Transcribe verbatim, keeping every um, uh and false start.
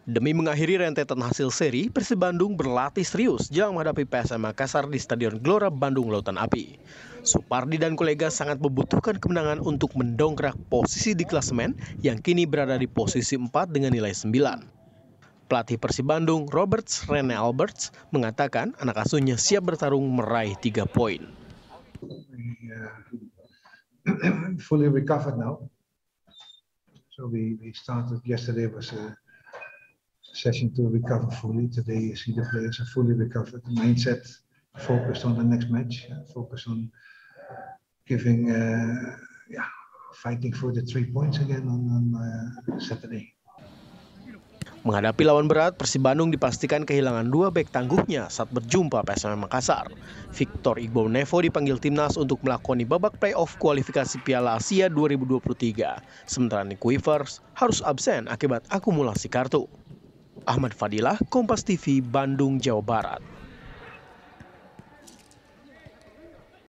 Demi mengakhiri rentetan hasil seri, Persib Bandung berlatih serius jelang menghadapi P S M Makassar di Stadion Gelora Bandung Lautan Api. Supardi dan kolega sangat membutuhkan kemenangan untuk mendongkrak posisi di klasemen yang kini berada di posisi empat dengan nilai sembilan. Pelatih Persib Bandung, Roberts Rene Alberts, mengatakan anak asuhnya siap bertarung meraih tiga poin. We, uh, fully recovered now. So we, we started yesterday was a session to recover fully. Today you see the players are fully recovered. The mindset focused on the next match, uh, focused on giving, uh, yeah, fighting for the three points again on, on uh, Saturday. Menghadapi lawan berat, Persib Bandung dipastikan kehilangan dua bek tangguhnya saat berjumpa P S M Makassar. Victor Igbo Nevo dipanggil timnas untuk melakoni babak playoff kualifikasi Piala Asia dua ribu dua puluh tiga. Sementara Nick Weavers harus absen akibat akumulasi kartu. Ahmad Fadilah, Kompas T V, Bandung, Jawa Barat.